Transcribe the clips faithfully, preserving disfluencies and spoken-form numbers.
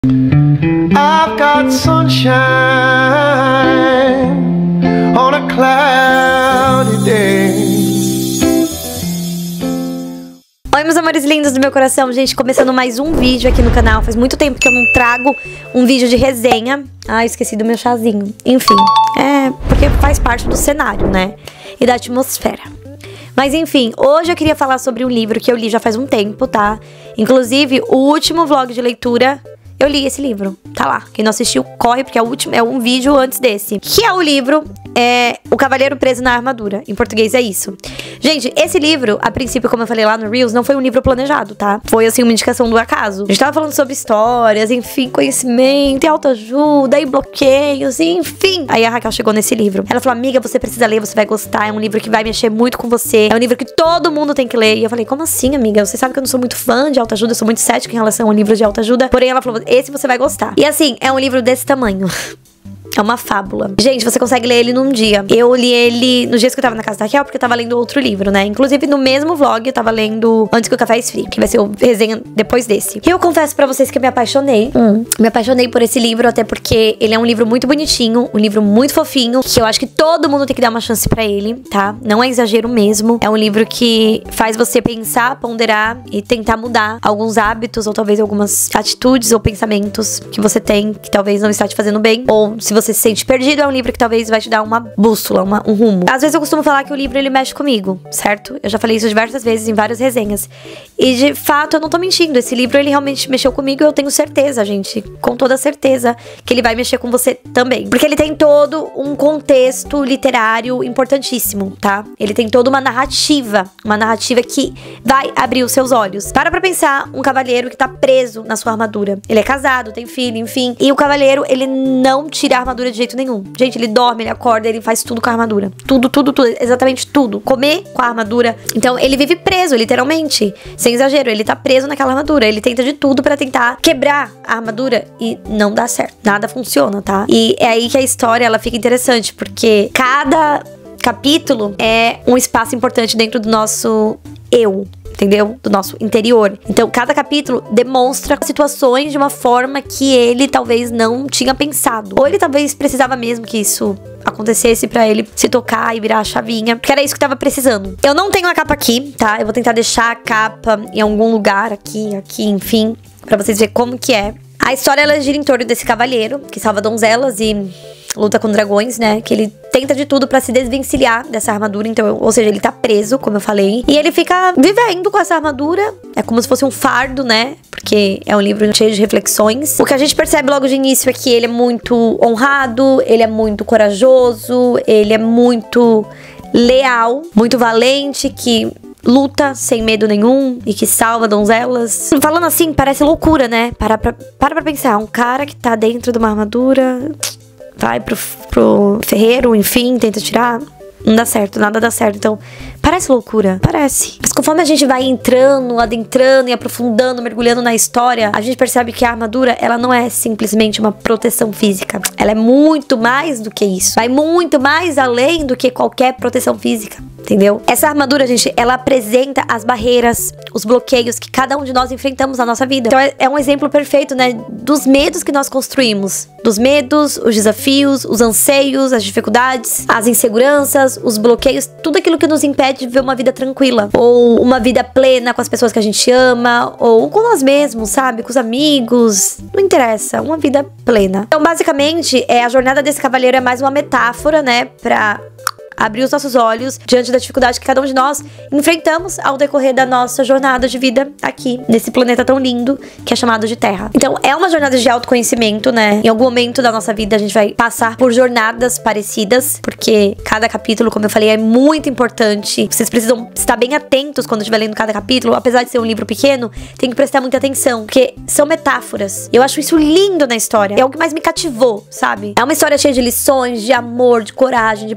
I've got sunshine on a cloudy day. Oi, meus amores lindos do meu coração, gente, começando mais um vídeo aqui no canal. Faz muito tempo que eu não trago um vídeo de resenha. Ah, esqueci do meu chazinho. Enfim, é porque faz parte do cenário, né? E da atmosfera. Mas enfim, hoje eu queria falar sobre um livro que eu li já faz um tempo, tá? Inclusive, o último vlog de leitura, eu li esse livro, tá lá. Quem não assistiu, corre, porque é, o último, é um vídeo antes desse. Que é o livro, é O Cavaleiro Preso na Armadura. Em português é isso. Gente, esse livro, a princípio, como eu falei lá no Reels, não foi um livro planejado, tá? Foi, assim, uma indicação do acaso. A gente tava falando sobre histórias, enfim, conhecimento, e autoajuda, e bloqueios, enfim. Aí a Raquel chegou nesse livro. Ela falou, amiga, você precisa ler, você vai gostar. É um livro que vai mexer muito com você. É um livro que todo mundo tem que ler. E eu falei, como assim, amiga? Você sabe que eu não sou muito fã de autoajuda, eu sou muito cética em relação a livros de autoajuda. Porém, ela falou, esse você vai gostar. E assim, é um livro desse tamanho. É uma fábula. Gente, você consegue ler ele num dia. Eu li ele nos dias que eu tava na casa da Raquel, porque eu tava lendo outro livro, né? Inclusive, no mesmo vlog, eu tava lendo Antes que o Café Esfrie, que vai ser o resenha depois desse. E eu confesso pra vocês que eu me apaixonei. Hum. Me apaixonei por esse livro, até porque ele é um livro muito bonitinho, um livro muito fofinho, que eu acho que todo mundo tem que dar uma chance pra ele, tá? Não é exagero mesmo. É um livro que faz você pensar, ponderar e tentar mudar alguns hábitos, ou talvez algumas atitudes ou pensamentos que você tem, que talvez não está te fazendo bem, ou se você você se sente perdido, é um livro que talvez vai te dar uma bússola, uma, um rumo. Às vezes eu costumo falar que o livro, ele mexe comigo, certo? Eu já falei isso diversas vezes em várias resenhas. E de fato, eu não tô mentindo. Esse livro, ele realmente mexeu comigo e eu tenho certeza, gente, com toda certeza, que ele vai mexer com você também. Porque ele tem todo um contexto literário importantíssimo, tá? Ele tem toda uma narrativa, uma narrativa que vai abrir os seus olhos. Para pra pensar, um cavaleiro que tá preso na sua armadura. Ele é casado, tem filho, enfim. E o cavaleiro, ele não tira a armadura de jeito nenhum. Gente, ele dorme, ele acorda, ele faz tudo com a armadura. Tudo, tudo, tudo. Exatamente tudo. Comer com a armadura. Então, ele vive preso, literalmente. Sem exagero, ele tá preso naquela armadura. Ele tenta de tudo pra tentar quebrar a armadura e não dá certo. Nada funciona, tá? E é aí que a história, ela fica interessante, porque cada capítulo é um espaço importante dentro do nosso eu, entendeu? Do nosso interior. Então, cada capítulo demonstra situações de uma forma que ele talvez não tinha pensado. Ou ele talvez precisava mesmo que isso acontecesse pra ele se tocar e virar a chavinha, porque era isso que tava precisando. Eu não tenho a capa aqui, tá? Eu vou tentar deixar a capa em algum lugar aqui, aqui, enfim, pra vocês verem como que é. A história, ela gira em torno desse cavaleiro que salva donzelas e luta com dragões, né? Que ele tenta de tudo pra se desvencilhar dessa armadura. Então, ou seja, ele tá preso, como eu falei. E ele fica vivendo com essa armadura. É como se fosse um fardo, né? Porque é um livro cheio de reflexões. O que a gente percebe logo de início é que ele é muito honrado, ele é muito corajoso, ele é muito leal, muito valente, que luta sem medo nenhum e que salva donzelas. Falando assim, parece loucura, né? Para pra, para pra pensar, um cara que tá dentro de uma armadura, vai pro, pro ferreiro, enfim, tenta tirar, não dá certo, nada dá certo. Então, parece loucura, parece. Mas conforme a gente vai entrando, adentrando e aprofundando, mergulhando na história, a gente percebe que a armadura, ela não é simplesmente uma proteção física. Ela é muito mais do que isso. Vai muito mais além do que qualquer proteção física, entendeu? Essa armadura, gente, ela apresenta as barreiras, os bloqueios que cada um de nós enfrentamos na nossa vida. Então é, é um exemplo perfeito, né, dos medos que nós construímos. Dos medos, os desafios, os anseios, as dificuldades, as inseguranças, os bloqueios, tudo aquilo que nos impede de viver uma vida tranquila, ou uma vida plena com as pessoas que a gente ama, ou com nós mesmos, sabe? Com os amigos, não interessa, uma vida plena. Então, basicamente, é, a jornada desse cavaleiro é mais uma metáfora, né, pra abrir os nossos olhos diante da dificuldade que cada um de nós enfrentamos ao decorrer da nossa jornada de vida aqui, nesse planeta tão lindo que é chamado de Terra. Então, é uma jornada de autoconhecimento, né? Em algum momento da nossa vida a gente vai passar por jornadas parecidas, porque cada capítulo, como eu falei, é muito importante. Vocês precisam estar bem atentos quando estiver lendo cada capítulo. Apesar de ser um livro pequeno, tem que prestar muita atenção, porque são metáforas. Eu acho isso lindo na história. É o que mais me cativou, sabe? É uma história cheia de lições, de amor, de coragem, de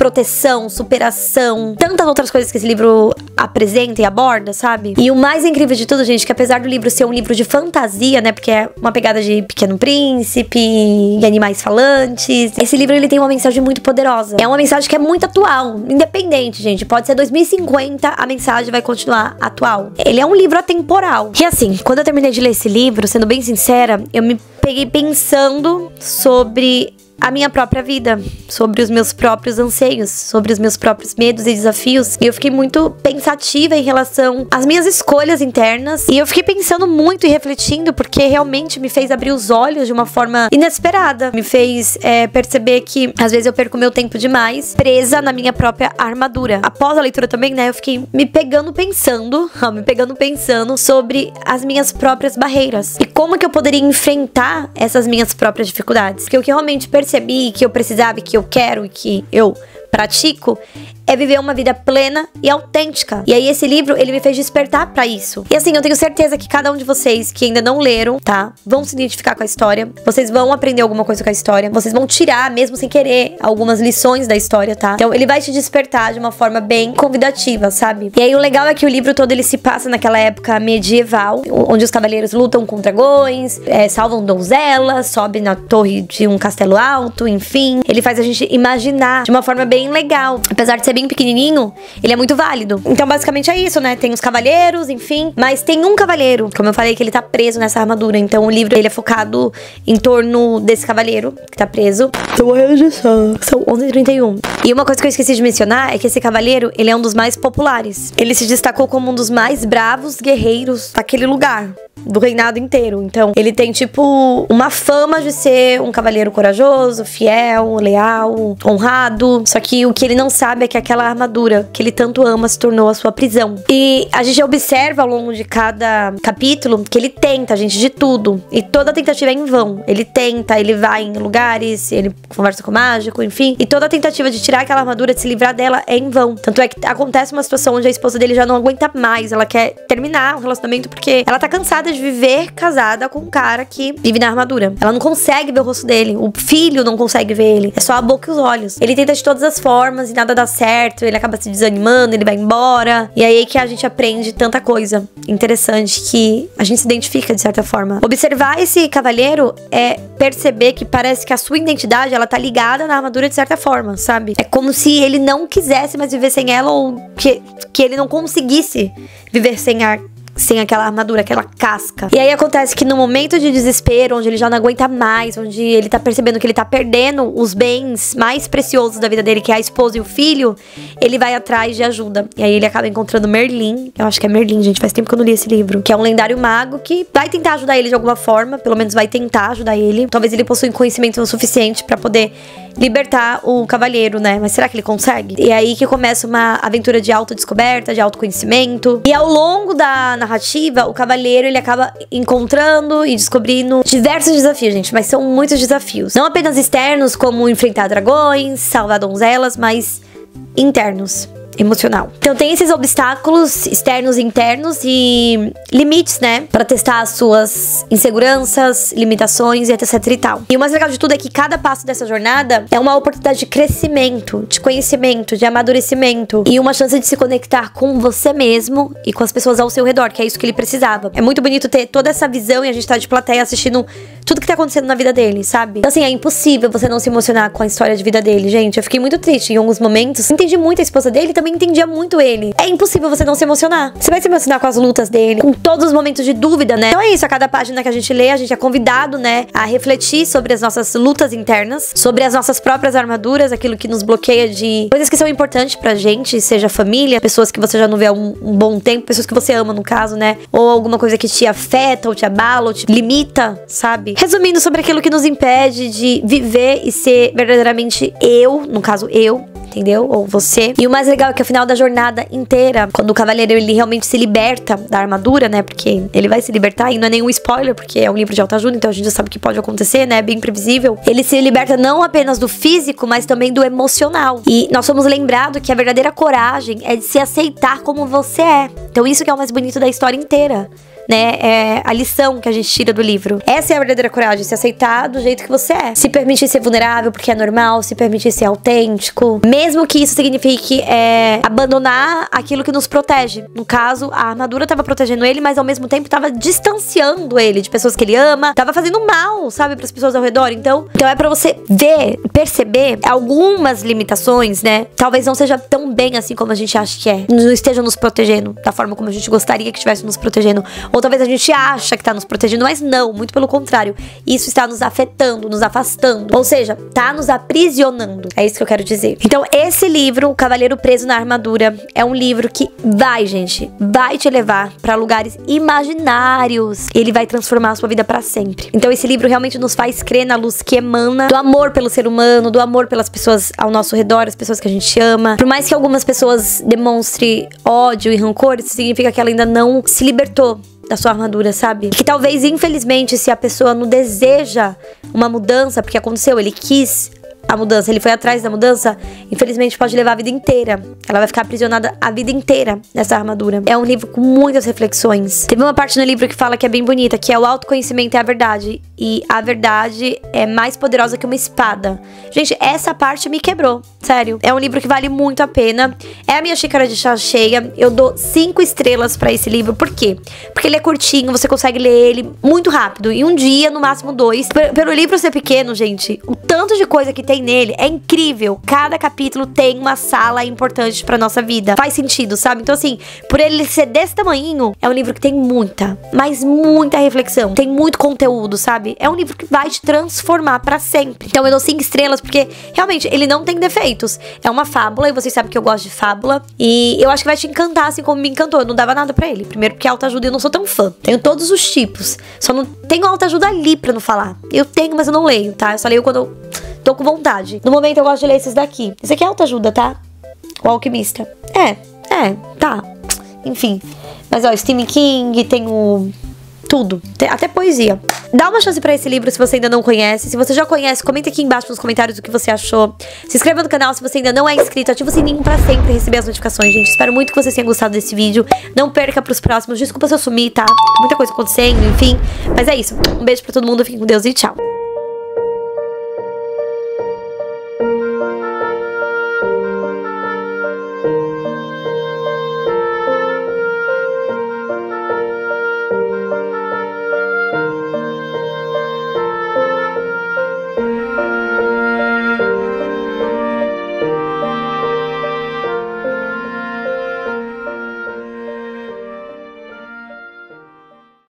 proteção, superação, tantas outras coisas que esse livro apresenta e aborda, sabe? E o mais incrível de tudo, gente, que apesar do livro ser um livro de fantasia, né, porque é uma pegada de Pequeno Príncipe e animais falantes, esse livro ele tem uma mensagem muito poderosa. É uma mensagem que é muito atual, independente, gente. Pode ser dois mil e cinquenta, a mensagem vai continuar atual. Ele é um livro atemporal. E assim, quando eu terminei de ler esse livro, sendo bem sincera, eu me peguei pensando sobre a minha própria vida, sobre os meus próprios anseios, sobre os meus próprios medos e desafios. E eu fiquei muito pensativa em relação às minhas escolhas internas. E eu fiquei pensando muito e refletindo, porque realmente me fez abrir os olhos de uma forma inesperada. Me fez é, perceber que às vezes eu perco meu tempo demais presa na minha própria armadura. Após a leitura também, né, eu fiquei me pegando pensando, me pegando pensando sobre as minhas próprias barreiras. E como que eu poderia enfrentar essas minhas próprias dificuldades. Porque o que eu realmente percebi percebi que eu precisava e que eu quero e que eu pratico é viver uma vida plena e autêntica. E aí esse livro, ele me fez despertar pra isso. E assim, eu tenho certeza que cada um de vocês que ainda não leram, tá? Vão se identificar com a história. Vocês vão aprender alguma coisa com a história. Vocês vão tirar, mesmo sem querer, algumas lições da história, tá? Então ele vai te despertar de uma forma bem convidativa, sabe? E aí o legal é que o livro todo, ele se passa naquela época medieval, onde os cavaleiros lutam com dragões, é, salvam donzelas, sobem na torre de um castelo alto, enfim. Ele faz a gente imaginar de uma forma bem legal. Apesar de ser bem pequenininho, ele é muito válido. Então basicamente é isso, né? Tem os cavaleiros, enfim, mas tem um cavaleiro, como eu falei, que ele tá preso nessa armadura. Então o livro, ele é focado em torno desse cavaleiro que tá preso. Tô morrendo de sono. São onze e trinta e um. E uma coisa que eu esqueci de mencionar é que esse cavaleiro, ele é um dos mais populares. Ele se destacou como um dos mais bravos guerreiros daquele lugar, do reinado inteiro. Então ele tem tipo uma fama de ser um cavaleiro corajoso, fiel, leal, honrado. Só que o que ele não sabe é que aquela armadura que ele tanto ama se tornou a sua prisão. E a gente observa ao longo de cada capítulo que ele tenta, gente, de tudo. E toda tentativa é em vão. Ele tenta, ele vai em lugares, ele conversa com o mágico, enfim. E toda tentativa de tirar aquela armadura, de se livrar dela, é em vão. Tanto é que acontece uma situação onde a esposa dele já não aguenta mais. Ela quer terminar o relacionamento porque ela tá cansada de viver casada com um cara que vive na armadura. Ela não consegue ver o rosto dele. O filho não consegue ver ele. É só a boca e os olhos. Ele tenta de todas as formas e nada dá certo. Ele acaba se desanimando, ele vai embora. E aí que a gente aprende tanta coisa interessante que a gente se identifica de certa forma. Observar esse cavaleiro é perceber que parece que a sua identidade, ela tá ligada na armadura de certa forma, sabe? É como se ele não quisesse mais viver sem ela, ou que, que ele não conseguisse viver sem a sem aquela armadura, aquela casca. E aí acontece que no momento de desespero, onde ele já não aguenta mais, onde ele tá percebendo que ele tá perdendo os bens mais preciosos da vida dele, que é a esposa e o filho, ele vai atrás de ajuda. E aí ele acaba encontrando Merlin. Eu acho que é Merlin, gente, faz tempo que eu não li esse livro. Que é um lendário mago que vai tentar ajudar ele de alguma forma, pelo menos vai tentar ajudar ele. Talvez ele possua conhecimento o suficiente pra poder libertar o cavaleiro, né? Mas será que ele consegue? E é aí que começa uma aventura de autodescoberta, de autoconhecimento. E ao longo da narrativa, o cavaleiro, ele acaba encontrando e descobrindo diversos desafios, gente. Mas são muitos desafios. Não apenas externos, como enfrentar dragões, salvar donzelas, mas internos. Emocional. Então tem esses obstáculos externos e internos e limites, né? Pra testar as suas inseguranças, limitações e etc e tal. E o mais legal de tudo é que cada passo dessa jornada é uma oportunidade de crescimento, de conhecimento, de amadurecimento e uma chance de se conectar com você mesmo e com as pessoas ao seu redor, que é isso que ele precisava. É muito bonito ter toda essa visão e a gente tá de plateia assistindo tudo que tá acontecendo na vida dele, sabe? Então assim, é impossível você não se emocionar com a história de vida dele, gente. Eu fiquei muito triste em alguns momentos. Entendi muito a esposa dele, também entendia muito ele. É impossível você não se emocionar. Você vai se emocionar com as lutas dele, com todos os momentos de dúvida, né? Então é isso, a cada página que a gente lê, a gente é convidado, né, a refletir sobre as nossas lutas internas, sobre as nossas próprias armaduras, aquilo que nos bloqueia de coisas que são importantes pra gente, seja família, pessoas que você já não vê há um, um bom tempo, pessoas que você ama, no caso, né? Ou alguma coisa que te afeta, ou te abala, ou te limita, sabe? Resumindo, sobre aquilo que nos impede de viver e ser verdadeiramente eu, no caso eu, entendeu? Ou você. E o mais legal é que ao final da jornada inteira, quando o cavaleiro, ele realmente se liberta da armadura, né? Porque ele vai se libertar, e não é nenhum spoiler, porque é um livro de autoajuda, então a gente já sabe o que pode acontecer, né? É bem previsível. Ele se liberta não apenas do físico, mas também do emocional. E nós somos lembrados que a verdadeira coragem é de se aceitar como você é. Então isso que é o mais bonito da história inteira. né, é a lição que a gente tira do livro. Essa é a verdadeira coragem, se aceitar do jeito que você é. Se permitir ser vulnerável porque é normal, se permitir ser autêntico. Mesmo que isso signifique é, abandonar aquilo que nos protege. No caso, a armadura tava protegendo ele, mas ao mesmo tempo tava distanciando ele de pessoas que ele ama. Tava fazendo mal, sabe, pras pessoas ao redor. Então, então é pra você ver, perceber algumas limitações, né? Talvez não seja tão bem assim como a gente acha que é. Não esteja nos protegendo da forma como a gente gostaria que estivesse nos protegendo. Ou talvez a gente acha que tá nos protegendo, mas não, muito pelo contrário. Isso está nos afetando, nos afastando. Ou seja, tá nos aprisionando. É isso que eu quero dizer. Então, esse livro, O Cavaleiro Preso na Armadura, é um livro que vai, gente, vai te levar pra lugares imaginários. Ele vai transformar a sua vida pra sempre. Então, esse livro realmente nos faz crer na luz que emana do amor pelo ser humano, do amor pelas pessoas ao nosso redor, as pessoas que a gente ama. Por mais que algumas pessoas demonstrem ódio e rancor, isso significa que ela ainda não se libertou da sua armadura, sabe? Que talvez, infelizmente, se a pessoa não deseja uma mudança, porque aconteceu, ele quis a mudança, ele foi atrás da mudança, infelizmente pode levar a vida inteira. Ela vai ficar aprisionada a vida inteira nessa armadura. É um livro com muitas reflexões. Teve uma parte no livro que fala que é bem bonita, que é o autoconhecimento é a verdade. E a verdade é mais poderosa que uma espada. Gente, essa parte me quebrou, sério. É um livro que vale muito a pena. É a minha xícara de chá cheia. Eu dou cinco estrelas pra esse livro. Por quê? Porque ele é curtinho, você consegue ler ele muito rápido. Em um dia, no máximo dois. P- pelo livro ser pequeno, gente, o tanto de coisa que tem nele é incrível. Cada capítulo tem uma sala importante pra nossa vida. Faz sentido, sabe? Então, assim, por ele ser desse tamanhinho, é um livro que tem muita, mas muita reflexão. Tem muito conteúdo, sabe? É um livro que vai te transformar pra sempre. Então, eu dou cinco estrelas porque, realmente, ele não tem defeitos. É uma fábula, e vocês sabem que eu gosto de fábula. E eu acho que vai te encantar, assim como me encantou. Eu não dava nada pra ele. Primeiro porque autoajuda eu não sou tão fã. Tenho todos os tipos. Só não tenho autoajuda ali pra não falar. Eu tenho, mas eu não leio, tá? Eu só leio quando eu tô com vontade. No momento eu gosto de ler esses daqui. Esse aqui é autoajuda, tá? O Alquimista. É, é, tá. Enfim. Mas ó, Stephen King, tem o... tudo, até poesia. Dá uma chance pra esse livro se você ainda não conhece. Se você já conhece, comenta aqui embaixo nos comentários o que você achou. Se inscreva no canal se você ainda não é inscrito. Ativa o sininho pra sempre receber as notificações, gente. Espero muito que vocês tenham gostado desse vídeo. Não perca pros próximos. Desculpa se eu sumi, tá? Muita coisa acontecendo, enfim. Mas é isso. Um beijo pra todo mundo. Fiquem com Deus e tchau.